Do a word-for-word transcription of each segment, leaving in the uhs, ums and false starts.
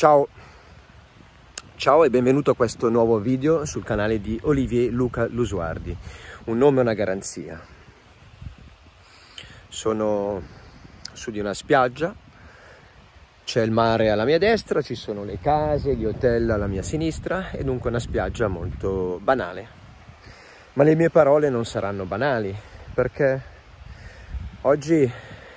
Ciao, ciao e benvenuto a questo nuovo video sul canale di Olivier Luca Lusuardi. Un nome e una garanzia. Sono su di una spiaggia, c'è il mare alla mia destra, ci sono le case, gli hotel alla mia sinistra e dunque una spiaggia molto banale. Ma le mie parole non saranno banali perché oggi,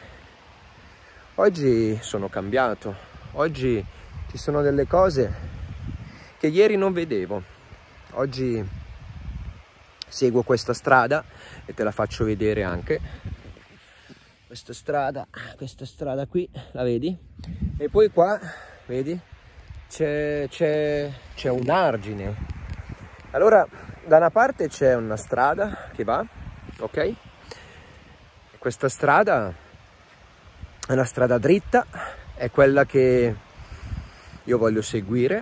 oggi sono cambiato, oggi ci sono delle cose che ieri non vedevo. Oggi seguo questa strada e te la faccio vedere anche. Questa strada, questa strada qui, la vedi? E poi qua, vedi? C'è un argine. Allora, da una parte c'è una strada che va, ok? E questa strada è una strada dritta, è quella che io voglio seguire,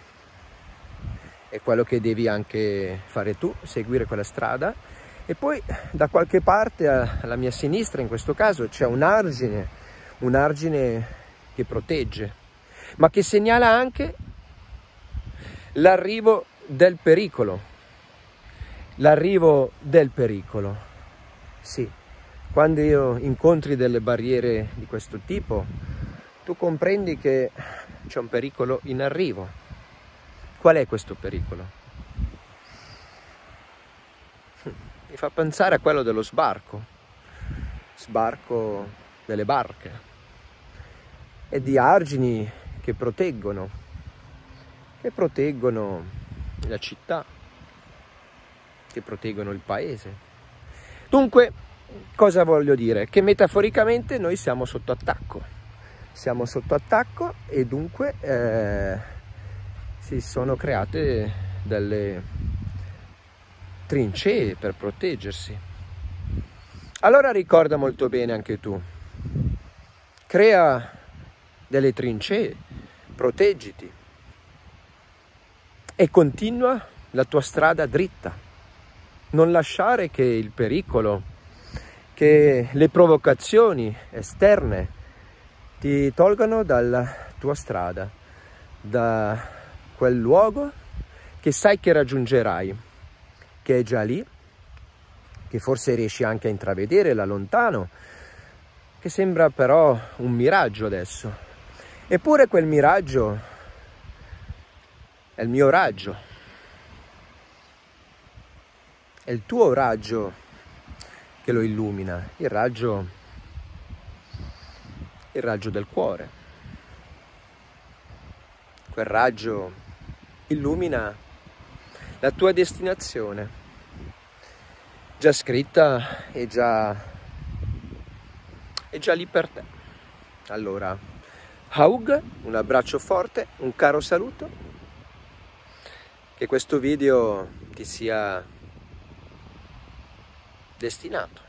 è quello che devi anche fare tu, seguire quella strada. E poi da qualche parte alla mia sinistra, in questo caso, c'è un argine, un argine che protegge, ma che segnala anche l'arrivo del pericolo. L'arrivo del pericolo. Sì, quando io incontri delle barriere di questo tipo, tu comprendi che c'è un pericolo in arrivo. Qual è questo pericolo? Mi fa pensare a quello dello sbarco, sbarco delle barche e di argini che proteggono, che proteggono la città, che proteggono il paese. Dunque, cosa voglio dire? Che metaforicamente noi siamo sotto attacco. Siamo sotto attacco e dunque eh, si sono create delle trincee per proteggersi. Allora ricorda molto bene anche tu. Crea delle trincee, proteggiti e continua la tua strada dritta. Non lasciare che il pericolo, che le provocazioni esterne ti tolgano dalla tua strada, da quel luogo che sai che raggiungerai, che è già lì, che forse riesci anche a intravedere da lontano, che sembra però un miraggio adesso. Eppure quel miraggio è il mio raggio, è il tuo raggio che lo illumina, il raggio il raggio del cuore. Quel raggio illumina la tua destinazione, già scritta e già, è già lì per te. Allora, Haug, un abbraccio forte, un caro saluto, che questo video ti sia destinato.